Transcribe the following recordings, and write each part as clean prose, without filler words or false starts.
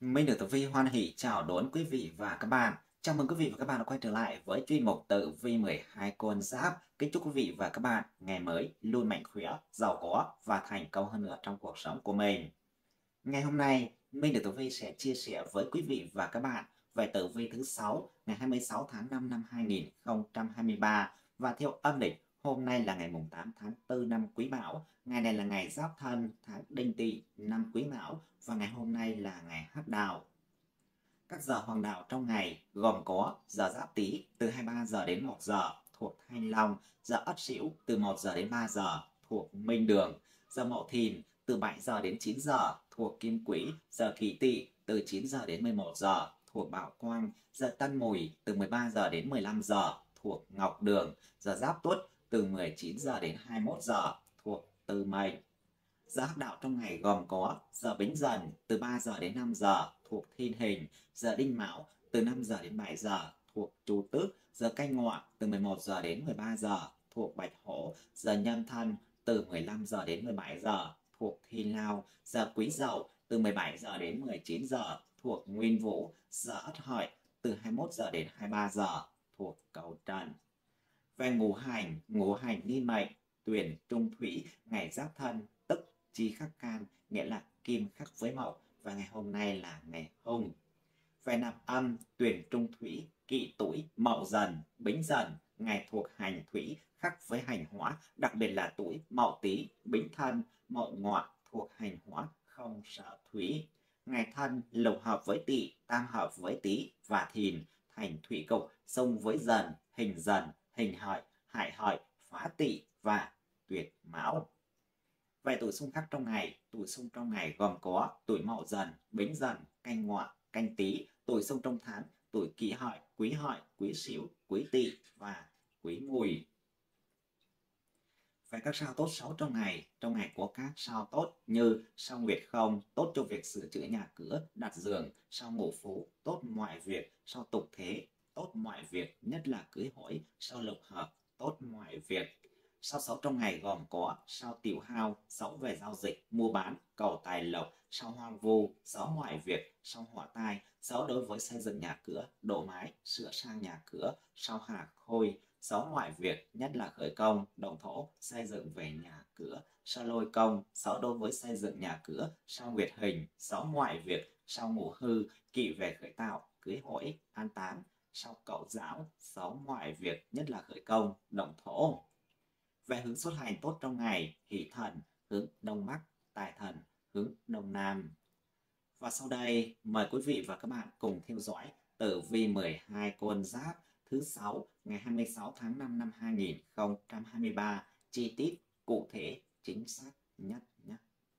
Minh được Tử Vi hoan hỷ chào đón quý vị và các bạn. Chào mừng quý vị và các bạn đã quay trở lại với chuyên mục Tử Vi 12 con giáp. Kính chúc quý vị và các bạn ngày mới luôn mạnh khỏe, giàu có và thành công hơn nữa trong cuộc sống của mình. Ngày hôm nay, Minh được Tử Vi sẽ chia sẻ với quý vị và các bạn về Tử Vi thứ 6 ngày 26 tháng 5 năm 2023 và theo âm lịch. Hôm nay là ngày 8 tháng 4 năm Quý Mão, ngày này là ngày Giáp Thân, tháng Đinh Tỵ, năm Quý Mão và ngày hôm nay là ngày Hắc Đào. Các giờ hoàng đạo trong ngày gồm có giờ Giáp Tý từ 23 giờ đến 1 giờ thuộc Thanh Long, giờ Ất Sửu từ 1 giờ đến 3 giờ thuộc Minh Đường, giờ Mậu Thìn từ 7 giờ đến 9 giờ thuộc Kim Quỹ, giờ Kỷ Tỵ từ 9 giờ đến 11 giờ thuộc Bảo Quang, giờ Tân Mùi từ 13 giờ đến 15 giờ thuộc Ngọc Đường, giờ Giáp Tuất từ 19 giờ đến 21 giờ thuộc Tư Mệnh. Giờ Hắc Đạo trong ngày gồm có giờ Bính Dần từ 3 giờ đến 5 giờ thuộc Thiên Hình, giờ Đinh Mão từ 5 giờ đến 7 giờ thuộc Chu Tước, giờ Canh Ngọ từ 11 giờ đến 13 giờ thuộc Bạch Hổ, giờ Nhâm Thân từ 15 giờ đến 17 giờ thuộc Thiên Lao, giờ Quý Dậu từ 17 giờ đến 19 giờ thuộc Nguyên Vũ, giờ Ất Hợi từ 21 giờ đến 23 giờ thuộc Cẩu Trần. Về ngũ hành niên mệnh Tuyển Trung Thủy, ngày Giáp Thân tức Chi khắc Can, nghĩa là kim khắc với Mậu và ngày hôm nay là ngày Hung. Về nạp âm Tuyển Trung Thủy, Kỷ Tuổi, Mậu Dần, Bính Dần, ngày thuộc hành Thủy khắc với hành Hỏa, đặc biệt là tuổi Mậu Tý, Bính Thân, Mậu Ngọ thuộc hành Hỏa không sợ Thủy. Ngày Thân lục hợp với Tỵ, tam hợp với Tý và Thìn, thành thủy cục xung với Dần, hình Hợi, hại Hợi, phá Tỵ và tuyệt Mão. Về tuổi xung khắc trong ngày, tuổi xung trong ngày gồm có tuổi Mậu Dần, Bính Dần, Canh Ngọ, Canh Tý, tuổi xung trong tháng, tuổi Kỷ Hợi, Quý Sửu, Quý Tỵ và Quý Mùi. Về các sao tốt xấu trong ngày có các sao tốt như sao Nguyệt Không, tốt cho việc sửa chữa nhà cửa, đặt giường, sao Ngũ Phú, tốt mọi việc, sao Tục Thế, tốt mọi việc, nhất là cưới hỏi, sao Lục Hợp, tốt mọi việc. Sao xấu trong ngày gồm có sao Tiểu Hao, xấu về giao dịch, mua bán, cầu tài lộc, sao Hoang Vu, xấu mọi việc, sao Hỏa Tai, xấu đối với xây dựng nhà cửa, độ mái, sửa sang nhà cửa, sao Hà Khôi, xấu mọi việc, nhất là khởi công, động thổ, xây dựng về nhà cửa, sao Lôi Công, xấu đối với xây dựng nhà cửa, sao Nguyệt Hình, xấu mọi việc, sao Ngũ Hư, kỵ về khởi tạo, cưới hỏi, an táng, sao Cậu Giáo, xấu mọi việc, nhất là khởi công, động thổ. Về hướng xuất hành tốt trong ngày, Hỷ Thần hướng Đông Bắc, Tài Thần hướng Đông Nam. Và sau đây mời quý vị và các bạn cùng theo dõi Tử Vi 12 con giáp thứ 6 ngày 26 tháng 5 năm 2023 chi tiết, cụ thể, chính xác nhất nhé.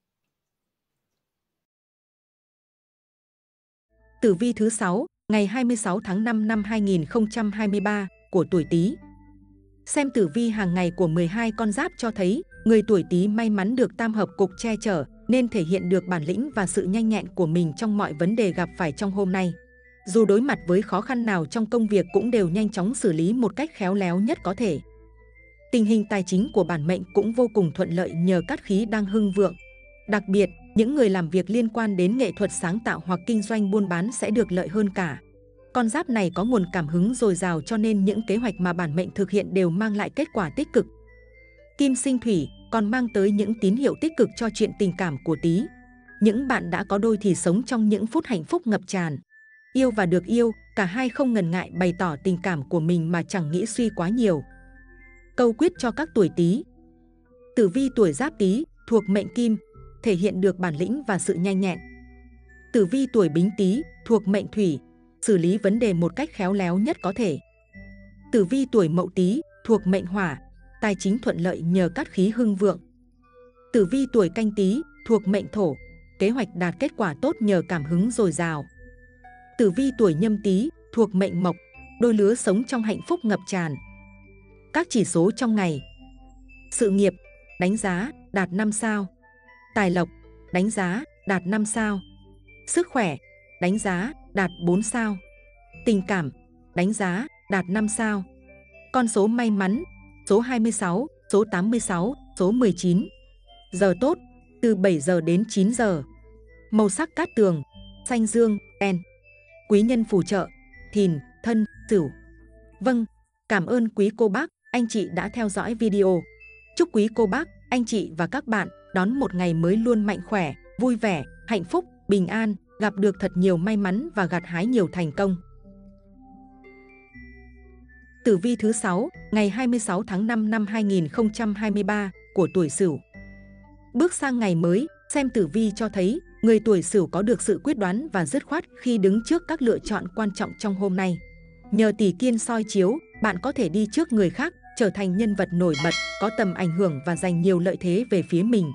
Tử vi thứ 6 ngày 26 tháng 5 năm 2023 của tuổi Tý. Xem tử vi hàng ngày của 12 con giáp cho thấy, người tuổi Tý may mắn được tam hợp cục che chở, nên thể hiện được bản lĩnh và sự nhanh nhẹn của mình trong mọi vấn đề gặp phải trong hôm nay. Dù đối mặt với khó khăn nào trong công việc cũng đều nhanh chóng xử lý một cách khéo léo nhất có thể. Tình hình tài chính của bản mệnh cũng vô cùng thuận lợi nhờ cát khí đang hưng vượng. Đặc biệt, những người làm việc liên quan đến nghệ thuật sáng tạo hoặc kinh doanh buôn bán sẽ được lợi hơn cả. Con giáp này có nguồn cảm hứng dồi dào cho nên những kế hoạch mà bản mệnh thực hiện đều mang lại kết quả tích cực. Kim sinh thủy còn mang tới những tín hiệu tích cực cho chuyện tình cảm của Tý. Những bạn đã có đôi thì sống trong những phút hạnh phúc ngập tràn. Yêu và được yêu, cả hai không ngần ngại bày tỏ tình cảm của mình mà chẳng nghĩ suy quá nhiều. Câu quyết cho các tuổi Tý. Tử vi tuổi Giáp Tý thuộc mệnh Kim, thể hiện được bản lĩnh và sự nhanh nhẹn. Tử vi tuổi Bính Tý thuộc mệnh Thủy, xử lý vấn đề một cách khéo léo nhất có thể. Tử vi tuổi Mậu Tý thuộc mệnh Hỏa, tài chính thuận lợi nhờ cát khí hưng vượng. Tử vi tuổi Canh Tý thuộc mệnh Thổ, kế hoạch đạt kết quả tốt nhờ cảm hứng dồi dào. Tử vi tuổi Nhâm Tý thuộc mệnh Mộc, đôi lứa sống trong hạnh phúc ngập tràn. Các chỉ số trong ngày: sự nghiệp, đánh giá, đạt 5 sao. Tài lộc, đánh giá, đạt 5 sao. Sức khỏe, đánh giá, đạt 4 sao. Tình cảm, đánh giá, đạt 5 sao. Con số may mắn: số 26, số 86, số 19. Giờ tốt, từ 7 giờ đến 9 giờ. Màu sắc cát tường, xanh dương, đen. Quý nhân phù trợ, Thìn, Thân, Sửu. Vâng, cảm ơn quý cô bác, anh chị đã theo dõi video. Chúc quý cô bác, anh chị và các bạn đón một ngày mới luôn mạnh khỏe, vui vẻ, hạnh phúc, bình an, gặp được thật nhiều may mắn và gặt hái nhiều thành công. Tử vi thứ 6, ngày 26 tháng 5 năm 2023 của tuổi Sửu. Bước sang ngày mới, xem tử vi cho thấy người tuổi Sửu có được sự quyết đoán và dứt khoát khi đứng trước các lựa chọn quan trọng trong hôm nay. Nhờ tỷ kiên soi chiếu, bạn có thể đi trước người khác, trở thành nhân vật nổi bật, có tầm ảnh hưởng và giành nhiều lợi thế về phía mình.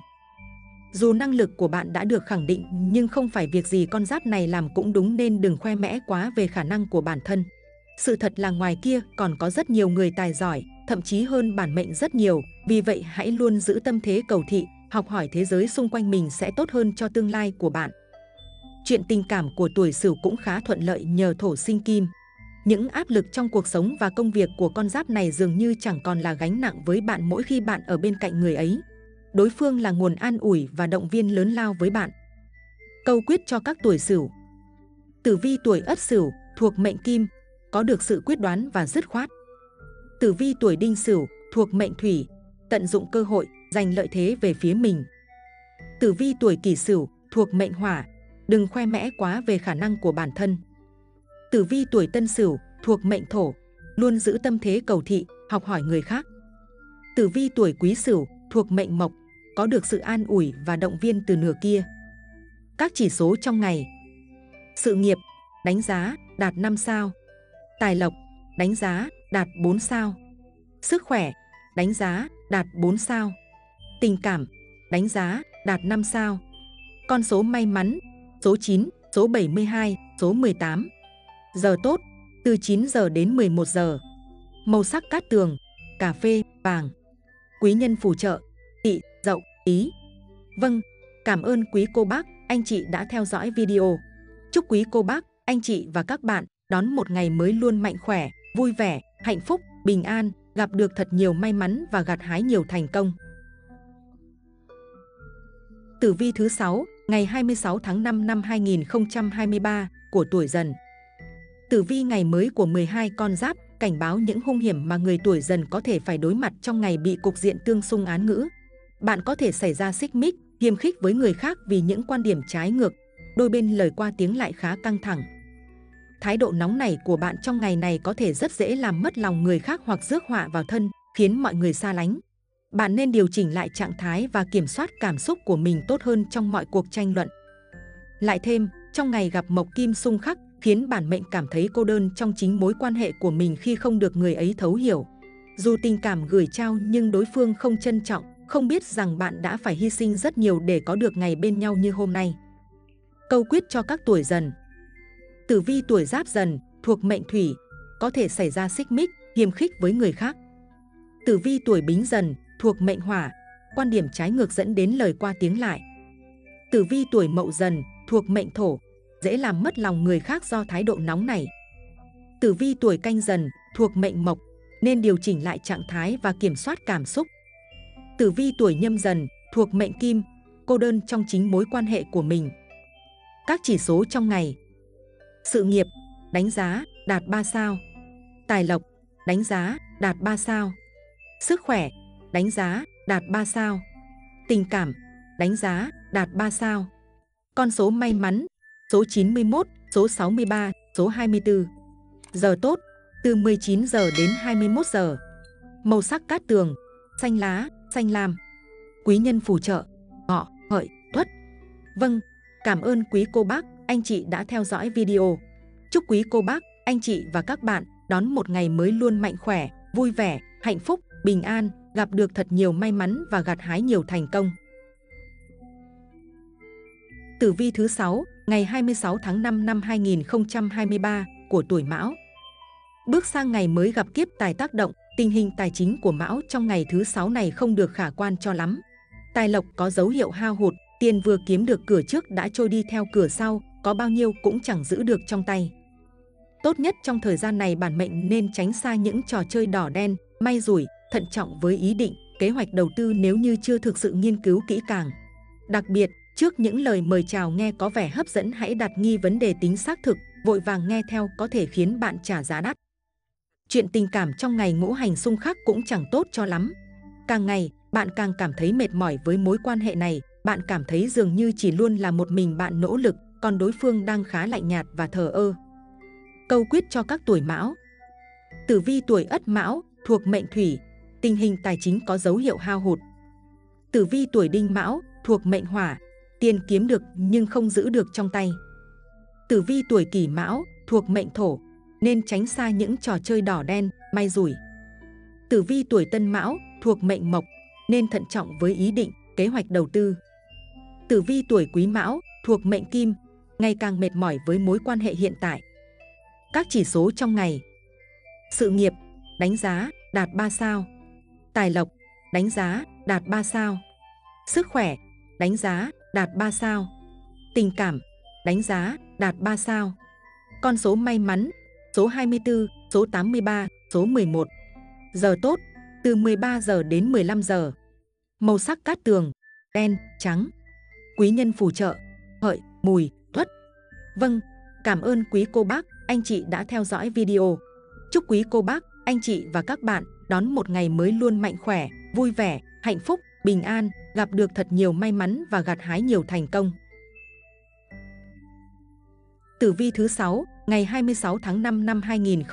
Dù năng lực của bạn đã được khẳng định, nhưng không phải việc gì con giáp này làm cũng đúng, nên đừng khoe mẽ quá về khả năng của bản thân. Sự thật là ngoài kia còn có rất nhiều người tài giỏi, thậm chí hơn bản mệnh rất nhiều. Vì vậy hãy luôn giữ tâm thế cầu thị, học hỏi thế giới xung quanh mình sẽ tốt hơn cho tương lai của bạn. Chuyện tình cảm của tuổi Sửu cũng khá thuận lợi nhờ thổ sinh kim. Những áp lực trong cuộc sống và công việc của con giáp này dường như chẳng còn là gánh nặng với bạn mỗi khi bạn ở bên cạnh người ấy. Đối phương là nguồn an ủi và động viên lớn lao với bạn. Câu quyết cho các tuổi Sửu. Tử vi tuổi Ất Sửu thuộc mệnh Kim, có được sự quyết đoán và dứt khoát. Tử vi tuổi Đinh Sửu thuộc mệnh Thủy, tận dụng cơ hội, giành lợi thế về phía mình. Tử vi tuổi Kỷ Sửu thuộc mệnh Hỏa, đừng khoe mẽ quá về khả năng của bản thân. Tử vi tuổi Tân Sửu thuộc mệnh Thổ, luôn giữ tâm thế cầu thị, học hỏi người khác. Tử vi tuổi Quý Sửu thuộc mệnh Mộc, có được sự an ủi và động viên từ nửa kia. Các chỉ số trong ngày. Sự nghiệp, đánh giá, đạt 5 sao. Tài lộc, đánh giá, đạt 4 sao. Sức khỏe, đánh giá, đạt 4 sao. Tình cảm, đánh giá, đạt 5 sao. Con số may mắn, số 9, số 72, số 18. Giờ tốt, từ 9 giờ đến 11 giờ. Màu sắc cát tường, cà phê, vàng. Quý nhân phù trợ, Tỵ, Dậu, Ý. Vâng, cảm ơn quý cô bác, anh chị đã theo dõi video. Chúc quý cô bác, anh chị và các bạn đón một ngày mới luôn mạnh khỏe, vui vẻ, hạnh phúc, bình an, gặp được thật nhiều may mắn và gặt hái nhiều thành công. Tử vi thứ 6, ngày 26 tháng 5 năm 2023 của tuổi Dần. Tử vi ngày mới của 12 con giáp cảnh báo những hung hiểm mà người tuổi Dần có thể phải đối mặt trong ngày bị cục diện tương xung án ngữ. Bạn có thể xảy ra xích mích, hiềm khích với người khác vì những quan điểm trái ngược, đôi bên lời qua tiếng lại khá căng thẳng. Thái độ nóng nảy của bạn trong ngày này có thể rất dễ làm mất lòng người khác hoặc rước họa vào thân, khiến mọi người xa lánh. Bạn nên điều chỉnh lại trạng thái và kiểm soát cảm xúc của mình tốt hơn trong mọi cuộc tranh luận. Lại thêm, trong ngày gặp mộc kim xung khắc, khiến bản mệnh cảm thấy cô đơn trong chính mối quan hệ của mình khi không được người ấy thấu hiểu. Dù tình cảm gửi trao nhưng đối phương không trân trọng, không biết rằng bạn đã phải hy sinh rất nhiều để có được ngày bên nhau như hôm nay. Câu quyết cho các tuổi Dần. Tử vi tuổi Giáp Dần thuộc mệnh Thủy, có thể xảy ra xích mích, hiềm khích với người khác. Tử vi tuổi Bính Dần thuộc mệnh Hỏa, quan điểm trái ngược dẫn đến lời qua tiếng lại. Tử vi tuổi Mậu Dần thuộc mệnh Thổ, dễ làm mất lòng người khác do thái độ nóng nảy. Tử vi tuổi Canh Dần thuộc mệnh Mộc, nên điều chỉnh lại trạng thái và kiểm soát cảm xúc. Tử vi tuổi Nhâm Dần thuộc mệnh Kim, cô đơn trong chính mối quan hệ của mình. Các chỉ số trong ngày. Sự nghiệp, đánh giá, đạt 3 sao. Tài lộc, đánh giá, đạt 3 sao. Sức khỏe, đánh giá, đạt 3 sao. Tình cảm, đánh giá, đạt 3 sao. Con số may mắn, số 91, số 63, số 24. Giờ tốt, từ 19 giờ đến 21 giờ. Màu sắc cát tường, xanh lá, xanh lam. Quý nhân phù trợ, Ngọ, Hợi, Tuất. Vâng, cảm ơn quý cô bác, anh chị đã theo dõi video. Chúc quý cô bác, anh chị và các bạn đón một ngày mới luôn mạnh khỏe, vui vẻ, hạnh phúc, bình an, gặp được thật nhiều may mắn và gặt hái nhiều thành công. Tử vi thứ 6, ngày 26 tháng 5 năm 2023 của tuổi Mão. Bước sang ngày mới gặp kiếp tài tác động, tình hình tài chính của Mão trong ngày thứ 6 này không được khả quan cho lắm. Tài lộc có dấu hiệu hao hụt, tiền vừa kiếm được cửa trước đã trôi đi theo cửa sau, có bao nhiêu cũng chẳng giữ được trong tay. Tốt nhất trong thời gian này bản mệnh nên tránh xa những trò chơi đỏ đen, may rủi, thận trọng với ý định, kế hoạch đầu tư nếu như chưa thực sự nghiên cứu kỹ càng. Đặc biệt, trước những lời mời chào nghe có vẻ hấp dẫn hãy đặt nghi vấn đề tính xác thực, vội vàng nghe theo có thể khiến bạn trả giá đắt. Chuyện tình cảm trong ngày ngũ hành xung khắc cũng chẳng tốt cho lắm. Càng ngày, bạn càng cảm thấy mệt mỏi với mối quan hệ này, bạn cảm thấy dường như chỉ luôn là một mình bạn nỗ lực, còn đối phương đang khá lạnh nhạt và thờ ơ. Câu quyết cho các tuổi Mão. Tử vi tuổi Ất Mão, thuộc mệnh Thủy, tình hình tài chính có dấu hiệu hao hụt. Tử vi tuổi Đinh Mão, thuộc mệnh Hỏa, tiền kiếm được nhưng không giữ được trong tay. Tử vi tuổi Kỷ Mão, thuộc mệnh Thổ, nên tránh xa những trò chơi đỏ đen, may rủi. Tử vi tuổi Tân Mão, thuộc mệnh Mộc, nên thận trọng với ý định, kế hoạch đầu tư. Tử vi tuổi Quý Mão, thuộc mệnh Kim, ngày càng mệt mỏi với mối quan hệ hiện tại. Các chỉ số trong ngày. Sự nghiệp, đánh giá, đạt 3 sao. Tài lộc, đánh giá, đạt 3 sao. Sức khỏe, đánh giá, đạt 3 sao. Tình cảm, đánh giá, đạt 3 sao. Con số may mắn, số 24, số 83, số 11. Giờ tốt, từ 13 giờ đến 15 giờ. Màu sắc cát tường, đen, trắng. Quý nhân phù trợ, Hợi, Mùi, Tuất. Vâng, cảm ơn quý cô bác, anh chị đã theo dõi video. Chúc quý cô bác, anh chị và các bạn đón một ngày mới luôn mạnh khỏe, vui vẻ, hạnh phúc, bình an, gặp được thật nhiều may mắn và gặt hái nhiều thành công. Tử vi thứ 6, ngày 26 tháng 5 năm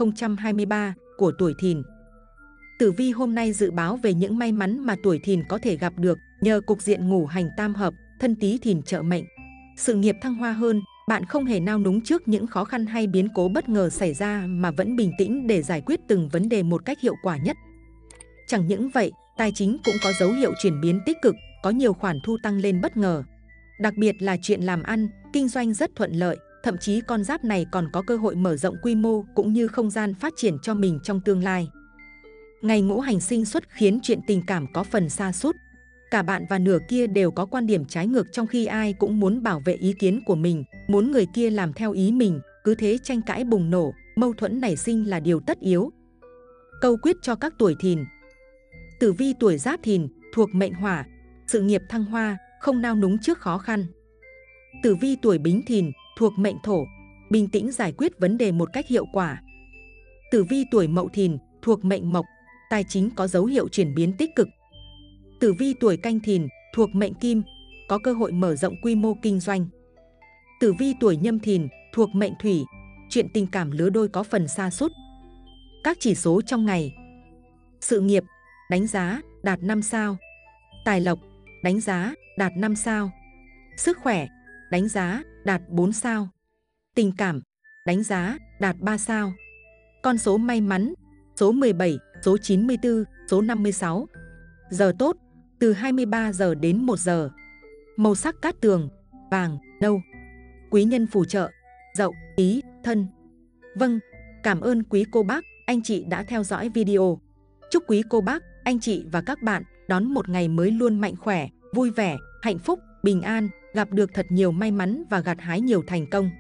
2023 của tuổi Thìn. Tử vi hôm nay dự báo về những may mắn mà tuổi Thìn có thể gặp được nhờ cục diện ngũ hành tam hợp, Thân Tý Thìn trợ mệnh. Sự nghiệp thăng hoa hơn, bạn không hề nao núng trước những khó khăn hay biến cố bất ngờ xảy ra mà vẫn bình tĩnh để giải quyết từng vấn đề một cách hiệu quả nhất. Chẳng những vậy, tài chính cũng có dấu hiệu chuyển biến tích cực, có nhiều khoản thu tăng lên bất ngờ. Đặc biệt là chuyện làm ăn, kinh doanh rất thuận lợi, thậm chí con giáp này còn có cơ hội mở rộng quy mô cũng như không gian phát triển cho mình trong tương lai. Ngày ngũ hành sinh xuất khiến chuyện tình cảm có phần sa sút. Cả bạn và nửa kia đều có quan điểm trái ngược trong khi ai cũng muốn bảo vệ ý kiến của mình, muốn người kia làm theo ý mình, cứ thế tranh cãi bùng nổ, mâu thuẫn nảy sinh là điều tất yếu. Câu quyết cho các tuổi Thìn. Tử vi tuổi Giáp Thìn, thuộc mệnh Hỏa, sự nghiệp thăng hoa, không nao núng trước khó khăn. Tử vi tuổi Bính Thìn, thuộc mệnh Thổ, bình tĩnh giải quyết vấn đề một cách hiệu quả. Tử vi tuổi Mậu Thìn, thuộc mệnh Mộc, tài chính có dấu hiệu chuyển biến tích cực. Tử vi tuổi Canh Thìn, thuộc mệnh Kim, có cơ hội mở rộng quy mô kinh doanh. Tử vi tuổi Nhâm Thìn, thuộc mệnh Thủy, chuyện tình cảm lứa đôi có phần sa sút. Các chỉ số trong ngày. Sự nghiệp, đánh giá, đạt 5 sao. Tài lộc, đánh giá, đạt 5 sao. Sức khỏe, đánh giá, đạt 4 sao. Tình cảm, đánh giá, đạt 3 sao. Con số may mắn, số 17, số 94, số 56. Giờ tốt, từ 23 giờ đến 1 giờ. Màu sắc cát tường, vàng, nâu. Quý nhân phù trợ, Dậu, Ý, Thân. Vâng, cảm ơn quý cô bác, anh chị đã theo dõi video. Chúc quý cô bác, anh chị và các bạn đón một ngày mới luôn mạnh khỏe, vui vẻ, hạnh phúc, bình an, gặp được thật nhiều may mắn và gặt hái nhiều thành công.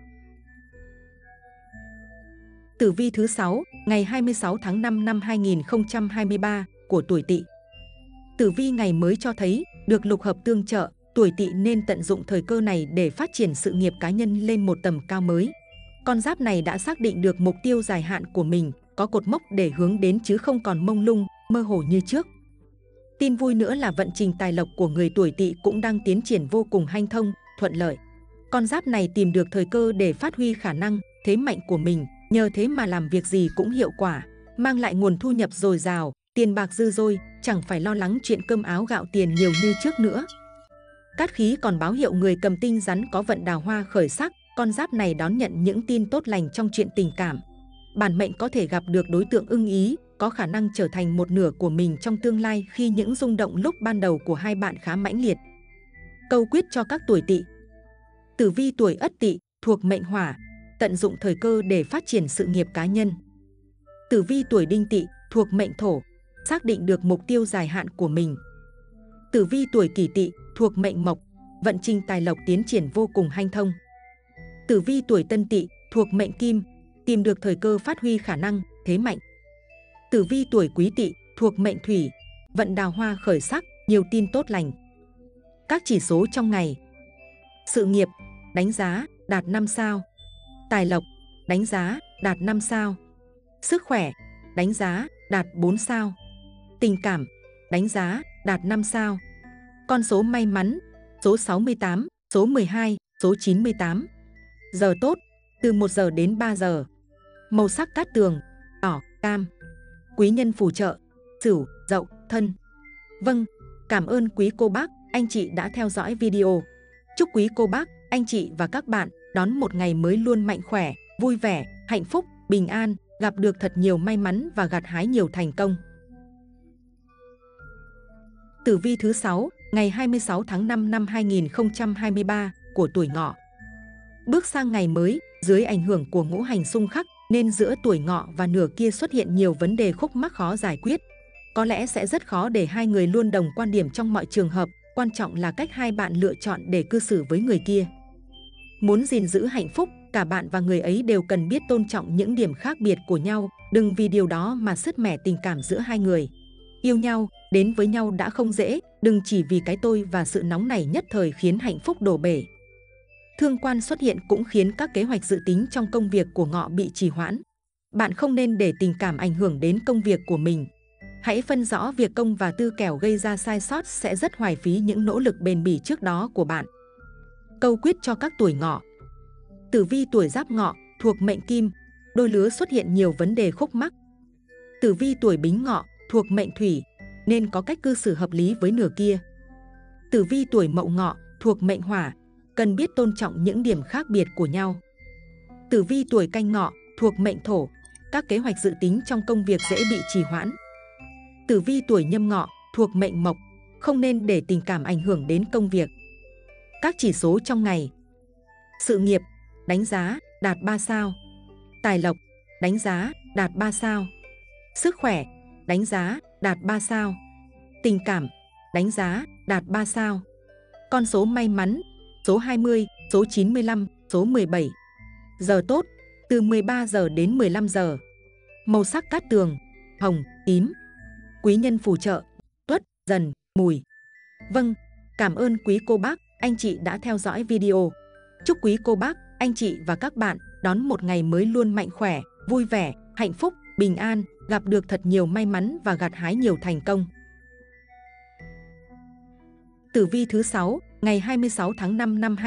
Tử vi thứ 6, ngày 26 tháng 5 năm 2023 của tuổi Tỵ. Tử vi ngày mới cho thấy, được lục hợp tương trợ, tuổi Tỵ nên tận dụng thời cơ này để phát triển sự nghiệp cá nhân lên một tầm cao mới. Con giáp này đã xác định được mục tiêu dài hạn của mình, có cột mốc để hướng đến chứ không còn mông lung, mơ hồ như trước. Tin vui nữa là vận trình tài lộc của người tuổi Tỵ cũng đang tiến triển vô cùng hanh thông, thuận lợi. Con giáp này tìm được thời cơ để phát huy khả năng, thế mạnh của mình, nhờ thế mà làm việc gì cũng hiệu quả, mang lại nguồn thu nhập dồi dào, tiền bạc dư dôi, chẳng phải lo lắng chuyện cơm áo gạo tiền nhiều như trước nữa. Cát khí còn báo hiệu người cầm tinh rắn có vận đào hoa khởi sắc, con giáp này đón nhận những tin tốt lành trong chuyện tình cảm. Bản mệnh có thể gặp được đối tượng ưng ý, có khả năng trở thành một nửa của mình trong tương lai khi những rung động lúc ban đầu của hai bạn khá mãnh liệt. Câu quyết cho các tuổi Tỵ. Tử vi tuổi Ất Tỵ, thuộc mệnh Hỏa, tận dụng thời cơ để phát triển sự nghiệp cá nhân. Tử vi tuổi Đinh Tỵ, thuộc mệnh Thổ, xác định được mục tiêu dài hạn của mình. Tử vi tuổi Kỷ Tỵ, thuộc mệnh Mộc, vận trình tài lộc tiến triển vô cùng hanh thông. Tử vi tuổi Tân Tỵ, thuộc mệnh Kim, tìm được thời cơ phát huy khả năng, thế mạnh. Tử vi tuổi Quý Tỵ, thuộc mệnh Thủy, vận đào hoa khởi sắc, nhiều tin tốt lành. Các chỉ số trong ngày. Sự nghiệp, đánh giá, đạt 5 sao. Tài lộc, đánh giá, đạt 5 sao. Sức khỏe, đánh giá, đạt 4 sao. Tình cảm, đánh giá, đạt 5 sao. Con số may mắn, số 68, số 12, số 98. Giờ tốt, từ 1 giờ đến 3 giờ. Màu sắc cát tường, đỏ, cam. Quý nhân phù trợ, Sửu, Dậu, Thân. Vâng, cảm ơn quý cô bác, anh chị đã theo dõi video. Chúc quý cô bác, anh chị và các bạn đón một ngày mới luôn mạnh khỏe, vui vẻ, hạnh phúc, bình an, gặp được thật nhiều may mắn và gặt hái nhiều thành công. Tử vi thứ 6, ngày 26 tháng 5 năm 2023 của tuổi Ngọ. Bước sang ngày mới, dưới ảnh hưởng của ngũ hành xung khắc, nên giữa tuổi Ngọ và nửa kia xuất hiện nhiều vấn đề khúc mắc khó giải quyết. Có lẽ sẽ rất khó để hai người luôn đồng quan điểm trong mọi trường hợp, quan trọng là cách hai bạn lựa chọn để cư xử với người kia. Muốn gìn giữ hạnh phúc, cả bạn và người ấy đều cần biết tôn trọng những điểm khác biệt của nhau, đừng vì điều đó mà sứt mẻ tình cảm giữa hai người. Yêu nhau, đến với nhau đã không dễ, đừng chỉ vì cái tôi và sự nóng nảy nhất thời khiến hạnh phúc đổ bể. Thương quan xuất hiện cũng khiến các kế hoạch dự tính trong công việc của Ngọ bị trì hoãn. Bạn không nên để tình cảm ảnh hưởng đến công việc của mình. Hãy phân rõ việc công và tư, kẻo gây ra sai sót sẽ rất hoài phí những nỗ lực bền bỉ trước đó của bạn. Câu quyết cho các tuổi Ngọ. Tử vi tuổi Giáp Ngọ thuộc mệnh Kim, đôi lứa xuất hiện nhiều vấn đề khúc mắc. Tử vi tuổi Bính Ngọ thuộc mệnh Thủy, nên có cách cư xử hợp lý với nửa kia. Tử vi tuổi Mậu Ngọ thuộc mệnh Hỏa, cần biết tôn trọng những điểm khác biệt của nhau. Tử vi tuổi Canh Ngọ thuộc mệnh Thổ, các kế hoạch dự tính trong công việc dễ bị trì hoãn. Tử vi tuổi Nhâm Ngọ thuộc mệnh Mộc, không nên để tình cảm ảnh hưởng đến công việc. Các chỉ số trong ngày. Sự nghiệp, đánh giá, đạt 3 sao. Tài lộc, đánh giá, đạt 3 sao. Sức khỏe, đánh giá, đạt 3 sao. Tình cảm, đánh giá, đạt 3 sao. Con số may mắn, số 20, số 95, số 17. Giờ tốt, từ 13 giờ đến 15 giờ. Màu sắc cát tường, hồng, tím. Quý nhân phù trợ, Tuất, Dần, Mùi. Vâng, cảm ơn quý cô bác, anh chị đã theo dõi video. Chúc quý cô bác, anh chị và các bạn đón một ngày mới luôn mạnh khỏe, vui vẻ, hạnh phúc, bình an, gặp được thật nhiều may mắn và gặt hái nhiều thành công. Tử vi thứ 6, ngày 26 tháng 5 năm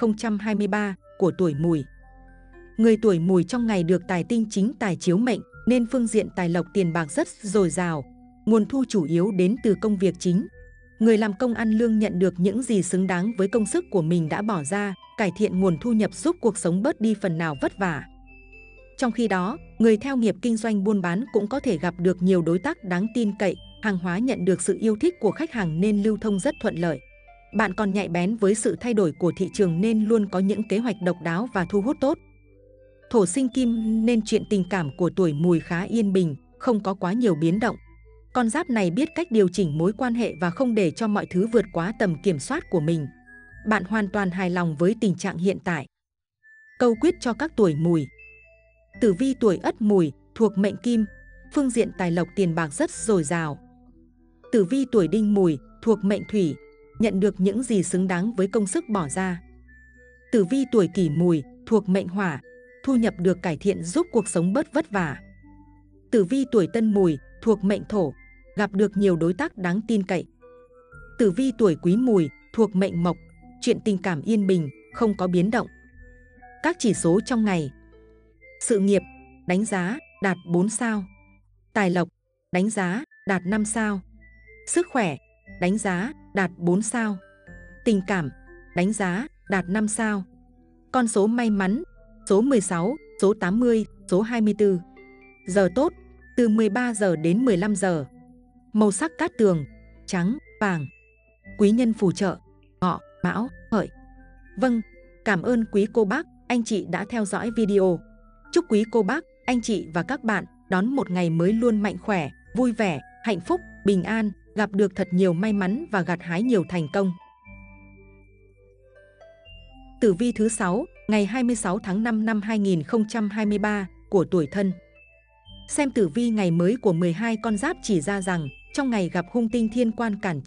2023 của tuổi Mùi. Người tuổi Mùi trong ngày được tài tinh chính tài chiếu mệnh, nên phương diện tài lộc tiền bạc rất dồi dào. Nguồn thu chủ yếu đến từ công việc chính. Người làm công ăn lương nhận được những gì xứng đáng với công sức của mình đã bỏ ra, cải thiện nguồn thu nhập giúp cuộc sống bớt đi phần nào vất vả. Trong khi đó, người theo nghiệp kinh doanh buôn bán cũng có thể gặp được nhiều đối tác đáng tin cậy, hàng hóa nhận được sự yêu thích của khách hàng nên lưu thông rất thuận lợi. Bạn còn nhạy bén với sự thay đổi của thị trường nên luôn có những kế hoạch độc đáo và thu hút tốt. Thổ sinh kim nên chuyện tình cảm của tuổi Mùi khá yên bình, không có quá nhiều biến động. Con giáp này biết cách điều chỉnh mối quan hệ và không để cho mọi thứ vượt quá tầm kiểm soát của mình. Bạn hoàn toàn hài lòng với tình trạng hiện tại. Câu quyết cho các tuổi Mùi. Tử vi tuổi Ất Mùi thuộc mệnh Kim, phương diện tài lộc tiền bạc rất dồi dào. Tử vi tuổi Đinh Mùi thuộc mệnh Thủy, nhận được những gì xứng đáng với công sức bỏ ra. Tử vi tuổi Kỷ Mùi thuộc mệnh Hỏa, thu nhập được cải thiện giúp cuộc sống bớt vất vả. Tử vi tuổi Tân Mùi thuộc mệnh Thổ, gặp được nhiều đối tác đáng tin cậy. Tử vi tuổi Quý Mùi thuộc mệnh Mộc, chuyện tình cảm yên bình, không có biến động. Các chỉ số trong ngày. Sự nghiệp, đánh giá, đạt 4 sao. Tài lộc, đánh giá, đạt 5 sao. Sức khỏe, đánh giá, đạt 4 sao. Tình cảm, đánh giá, đạt 5 sao. Con số may mắn, số 16, số 80, số 24. Giờ tốt, từ 13 giờ đến 15 giờ. Màu sắc cát tường, trắng, vàng. Quý nhân phù trợ, Ngọ, Mão, Hợi. Vâng, cảm ơn quý cô bác, anh chị đã theo dõi video. Chúc quý cô bác, anh chị và các bạn đón một ngày mới luôn mạnh khỏe, vui vẻ, hạnh phúc, bình an, gặp được thật nhiều may mắn và gặt hái nhiều thành công. Tử vi thứ 6, ngày 26 tháng 5 năm 2023 của tuổi Thân. Xem tử vi ngày mới của 12 con giáp chỉ ra rằng trong ngày gặp hung tinh thiên quan cản trở,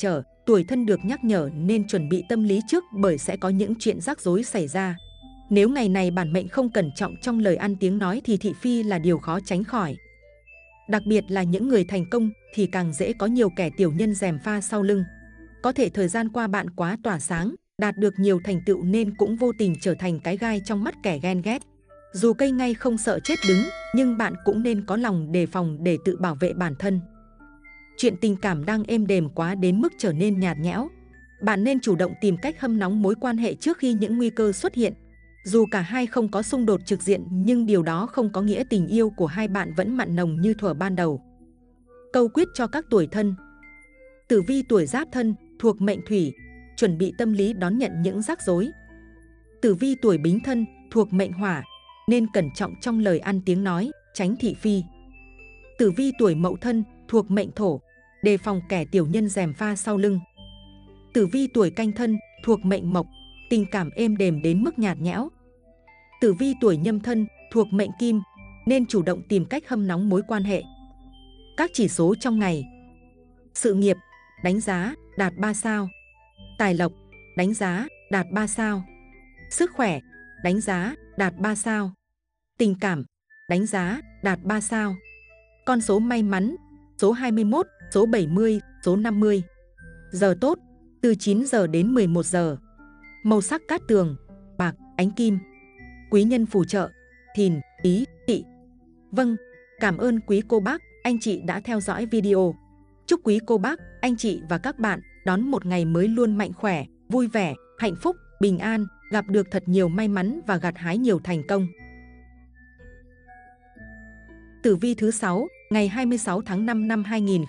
tuổi Thân được nhắc nhở nên chuẩn bị tâm lý trước bởi sẽ có những chuyện rắc rối xảy ra. Nếu ngày này bản mệnh không cẩn trọng trong lời ăn tiếng nói thì thị phi là điều khó tránh khỏi. Đặc biệt là những người thành công thì càng dễ có nhiều kẻ tiểu nhân gièm pha sau lưng. Có thể thời gian qua bạn quá tỏa sáng, đạt được nhiều thành tựu nên cũng vô tình trở thành cái gai trong mắt kẻ ghen ghét. Dù cây ngay không sợ chết đứng, nhưng bạn cũng nên có lòng đề phòng để tự bảo vệ bản thân. Chuyện tình cảm đang êm đềm quá đến mức trở nên nhạt nhẽo. Bạn nên chủ động tìm cách hâm nóng mối quan hệ trước khi những nguy cơ xuất hiện. Dù cả hai không có xung đột trực diện nhưng điều đó không có nghĩa tình yêu của hai bạn vẫn mặn nồng như thuở ban đầu. Câu quyết cho các tuổi Thân. Tử vi tuổi Giáp Thân thuộc mệnh Thủy, chuẩn bị tâm lý đón nhận những rắc rối. Tử vi tuổi Bính Thân thuộc mệnh Hỏa, nên cẩn trọng trong lời ăn tiếng nói, tránh thị phi. Tử vi tuổi Mậu Thân thuộc mệnh Thổ, đề phòng kẻ tiểu nhân gièm pha sau lưng. Tử vi tuổi Canh Thân thuộc mệnh Mộc, tình cảm êm đềm đến mức nhạt nhẽo. Tử vi tuổi Nhâm Thân thuộc mệnh Kim, nên chủ động tìm cách hâm nóng mối quan hệ. Các chỉ số trong ngày. Sự nghiệp, đánh giá, đạt 3 sao. Tài lộc, đánh giá, đạt 3 sao. Sức khỏe, đánh giá, đạt 3 sao. Tình cảm, đánh giá, đạt 3 sao. Con số may mắn, số 21, số 70, số 50. Giờ tốt, từ 9 giờ đến 11 giờ. Màu sắc cát tường, bạc, ánh kim. Quý nhân phù trợ, Thìn, Tý, Tỵ. Vâng, cảm ơn quý cô bác, anh chị đã theo dõi video. Chúc quý cô bác, anh chị và các bạn đón một ngày mới luôn mạnh khỏe, vui vẻ, hạnh phúc, bình an, gặp được thật nhiều may mắn và gặt hái nhiều thành công. Tử vi thứ 6, ngày 26 tháng 5 năm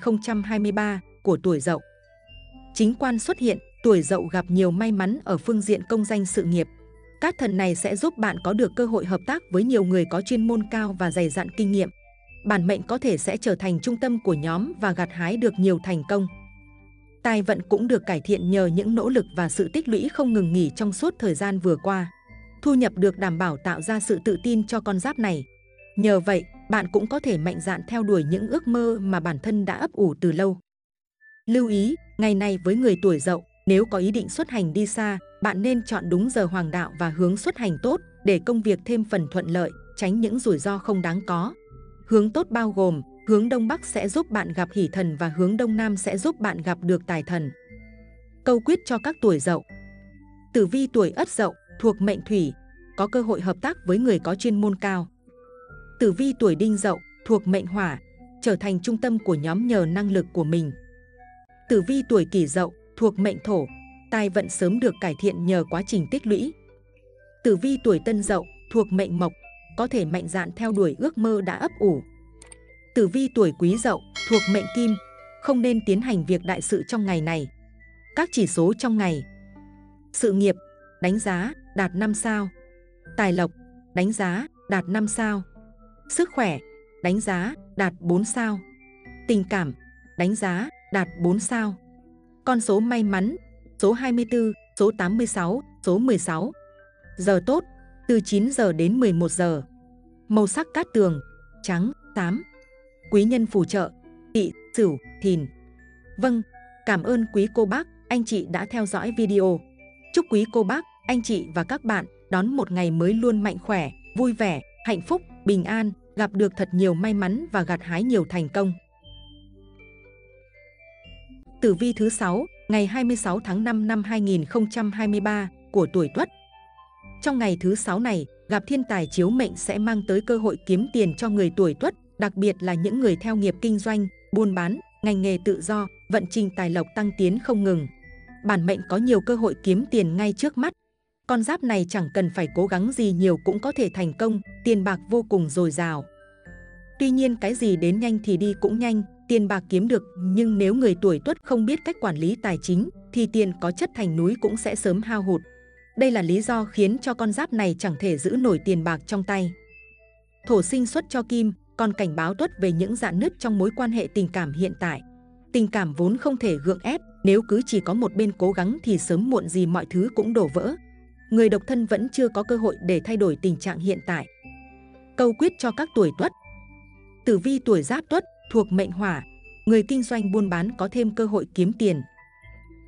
2023 của tuổi Dậu. Chính quan xuất hiện, tuổi Dậu gặp nhiều may mắn ở phương diện công danh sự nghiệp. Các thần này sẽ giúp bạn có được cơ hội hợp tác với nhiều người có chuyên môn cao và dày dặn kinh nghiệm. Bản mệnh có thể sẽ trở thành trung tâm của nhóm và gặt hái được nhiều thành công. Tài vận cũng được cải thiện nhờ những nỗ lực và sự tích lũy không ngừng nghỉ trong suốt thời gian vừa qua. Thu nhập được đảm bảo tạo ra sự tự tin cho con giáp này. Nhờ vậy, bạn cũng có thể mạnh dạn theo đuổi những ước mơ mà bản thân đã ấp ủ từ lâu. Lưu ý, ngày này với người tuổi Dậu, nếu có ý định xuất hành đi xa, bạn nên chọn đúng giờ hoàng đạo và hướng xuất hành tốt để công việc thêm phần thuận lợi, tránh những rủi ro không đáng có. Hướng tốt bao gồm, hướng Đông Bắc sẽ giúp bạn gặp hỷ thần và hướng Đông Nam sẽ giúp bạn gặp được tài thần. Câu quyết cho các tuổi Dậu. Tử vi tuổi Ất Dậu thuộc mệnh Thủy, có cơ hội hợp tác với người có chuyên môn cao. Tử vi tuổi Đinh Dậu thuộc mệnh Hỏa, trở thành trung tâm của nhóm nhờ năng lực của mình. Tử vi tuổi Kỷ Dậu thuộc mệnh Thổ, tài vận sớm được cải thiện nhờ quá trình tích lũy. Tử vi tuổi Tân Dậu thuộc mệnh Mộc, có thể mạnh dạn theo đuổi ước mơ đã ấp ủ. Tử vi tuổi Quý Dậu thuộc mệnh Kim, không nên tiến hành việc đại sự trong ngày này. Các chỉ số trong ngày. Sự nghiệp, đánh giá, đạt 5 sao. Tài lộc, đánh giá, đạt 5 sao. Sức khỏe, đánh giá, đạt 4 sao. Tình cảm, đánh giá, đạt 4 sao. Con số may mắn, số 24, số 86, số 16. Giờ tốt, từ 9 giờ đến 11 giờ. Màu sắc cát tường, trắng, xám. Quý nhân phù trợ, Tỵ, Sửu, Thìn. Vâng, cảm ơn quý cô bác, anh chị đã theo dõi video. Chúc quý cô bác, anh chị và các bạn đón một ngày mới luôn mạnh khỏe, vui vẻ, hạnh phúc, bình an, gặp được thật nhiều may mắn và gặt hái nhiều thành công. Tử vi thứ 6, ngày 26 tháng 5 năm 2023 của tuổi Tuất. Trong ngày thứ 6 này, gặp thiên tài chiếu mệnh sẽ mang tới cơ hội kiếm tiền cho người tuổi Tuất, đặc biệt là những người theo nghiệp kinh doanh, buôn bán, ngành nghề tự do, vận trình tài lộc tăng tiến không ngừng. Bản mệnh có nhiều cơ hội kiếm tiền ngay trước mắt. Con giáp này chẳng cần phải cố gắng gì nhiều cũng có thể thành công, tiền bạc vô cùng dồi dào. Tuy nhiên cái gì đến nhanh thì đi cũng nhanh, tiền bạc kiếm được, nhưng nếu người tuổi Tuất không biết cách quản lý tài chính thì tiền có chất thành núi cũng sẽ sớm hao hụt. Đây là lý do khiến cho con giáp này chẳng thể giữ nổi tiền bạc trong tay. Thổ sinh xuất cho Kim, còn cảnh báo Tuất về những rạn nứt trong mối quan hệ tình cảm hiện tại. Tình cảm vốn không thể gượng ép, nếu cứ chỉ có một bên cố gắng thì sớm muộn gì mọi thứ cũng đổ vỡ. Người độc thân vẫn chưa có cơ hội để thay đổi tình trạng hiện tại. Câu quyết cho các tuổi Tuất. Tử vi tuổi Giáp Tuất thuộc mệnh Hỏa, người kinh doanh buôn bán có thêm cơ hội kiếm tiền.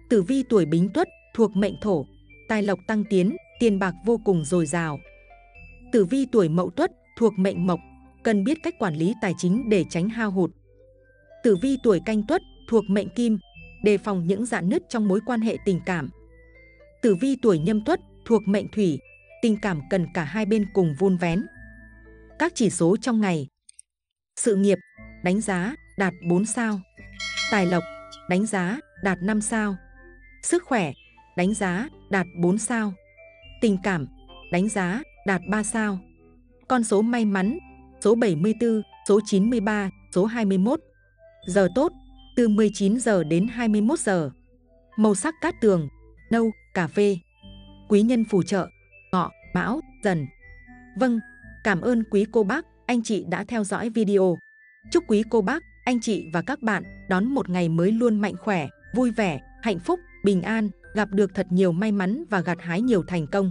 Tử vi tuổi Bính Tuất thuộc mệnh Thổ, tài lộc tăng tiến, tiền bạc vô cùng dồi dào. Tử vi tuổi Mậu Tuất thuộc mệnh Mộc, cần biết cách quản lý tài chính để tránh hao hụt. Tử vi tuổi Canh Tuất thuộc mệnh Kim, đề phòng những rạn nứt trong mối quan hệ tình cảm. Tử vi tuổi Nhâm Tuất thuộc mệnh Thủy, tình cảm cần cả hai bên cùng vun vén. Các chỉ số trong ngày: sự nghiệp, đánh giá đạt 4 sao. Tài lộc, đánh giá đạt 5 sao. Sức khỏe, đánh giá đạt 4 sao. Tình cảm, đánh giá đạt 3 sao. Con số may mắn: số 74, số 93, số 21. Giờ tốt, từ 19 giờ đến 21 giờ. Màu sắc cát tường, nâu, cà phê. Quý nhân phù trợ, Ngọ, Mão, Dần. Vâng, cảm ơn quý cô bác, anh chị đã theo dõi video. Chúc quý cô bác, anh chị và các bạn đón một ngày mới luôn mạnh khỏe, vui vẻ, hạnh phúc, bình an, gặp được thật nhiều may mắn và gặt hái nhiều thành công.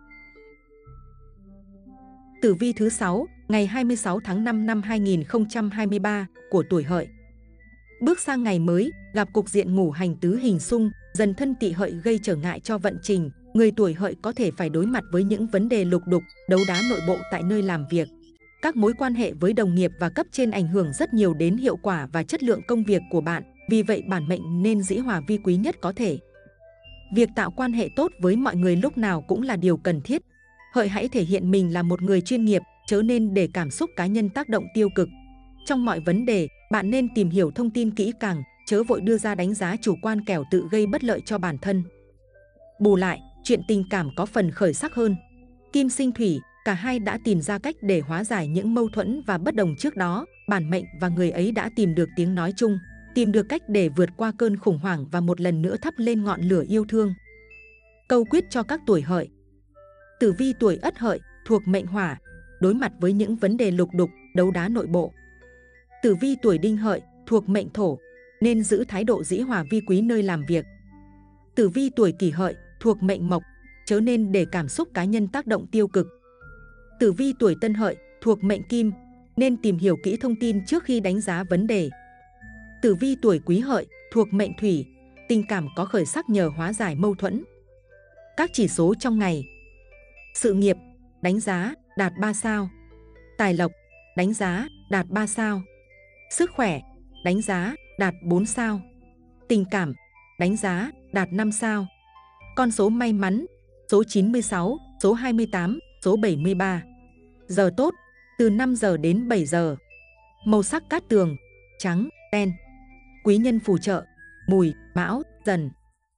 Tử vi thứ 6, ngày 26 tháng 5 năm 2023 của tuổi Hợi. Bước sang ngày mới, gặp cục diện ngũ hành tứ hình xung, dần thân Tỵ Hợi gây trở ngại cho vận trình. Người tuổi Hợi có thể phải đối mặt với những vấn đề lục đục, đấu đá nội bộ tại nơi làm việc. Các mối quan hệ với đồng nghiệp và cấp trên ảnh hưởng rất nhiều đến hiệu quả và chất lượng công việc của bạn. Vì vậy bản mệnh nên dĩ hòa vi quý nhất có thể. Việc tạo quan hệ tốt với mọi người lúc nào cũng là điều cần thiết. Hợi hãy thể hiện mình là một người chuyên nghiệp, chớ nên để cảm xúc cá nhân tác động tiêu cực. Trong mọi vấn đề, bạn nên tìm hiểu thông tin kỹ càng, chớ vội đưa ra đánh giá chủ quan kẻo tự gây bất lợi cho bản thân. Bù lại, chuyện tình cảm có phần khởi sắc hơn. Kim sinh thủy, cả hai đã tìm ra cách để hóa giải những mâu thuẫn và bất đồng trước đó. Bản mệnh và người ấy đã tìm được tiếng nói chung, tìm được cách để vượt qua cơn khủng hoảng và một lần nữa thắp lên ngọn lửa yêu thương. Câu quyết cho các tuổi Hợi. Tử vi tuổi Ất Hợi thuộc mệnh Hỏa, đối mặt với những vấn đề lục đục, đấu đá nội bộ. Tử vi tuổi Đinh Hợi thuộc mệnh Thổ, nên giữ thái độ dĩ hòa vi quý nơi làm việc. Tử vi tuổi Kỷ Hợi thuộc mệnh Mộc, chớ nên để cảm xúc cá nhân tác động tiêu cực. Tử vi tuổi Tân Hợi thuộc mệnh Kim, nên tìm hiểu kỹ thông tin trước khi đánh giá vấn đề. Tử vi tuổi Quý Hợi thuộc mệnh Thủy, tình cảm có khởi sắc nhờ hóa giải mâu thuẫn. Các chỉ số trong ngày: sự nghiệp, đánh giá đạt 3 sao. Tài lộc, đánh giá đạt 3 sao. Sức khỏe, đánh giá đạt 4 sao. Tình cảm, đánh giá đạt 5 sao. Con số may mắn: số 96, số 28, số 73. Giờ tốt, từ 5 giờ đến 7 giờ. Màu sắc cát tường, trắng, đen. Quý nhân phù trợ, Mùi, Mão, Dần.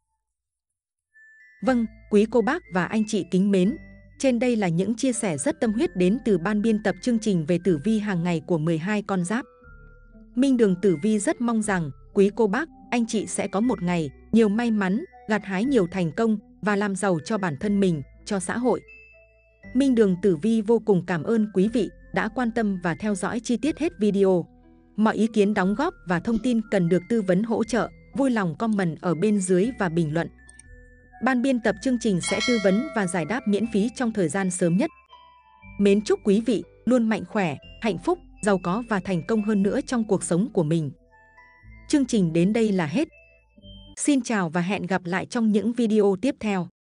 Vâng, quý cô bác và anh chị kính mến, trên đây là những chia sẻ rất tâm huyết đến từ ban biên tập chương trình về tử vi hàng ngày của 12 con giáp. Minh Đường Tử Vi rất mong rằng quý cô bác, anh chị sẽ có một ngày nhiều may mắn, gặt hái nhiều thành công và làm giàu cho bản thân mình, cho xã hội. Minh Đường Tử Vi vô cùng cảm ơn quý vị đã quan tâm và theo dõi chi tiết hết video. Mọi ý kiến đóng góp và thông tin cần được tư vấn hỗ trợ, vui lòng comment ở bên dưới và bình luận. Ban biên tập chương trình sẽ tư vấn và giải đáp miễn phí trong thời gian sớm nhất. Mến chúc quý vị luôn mạnh khỏe, hạnh phúc, giàu có và thành công hơn nữa trong cuộc sống của mình. Chương trình đến đây là hết. Xin chào và hẹn gặp lại trong những video tiếp theo.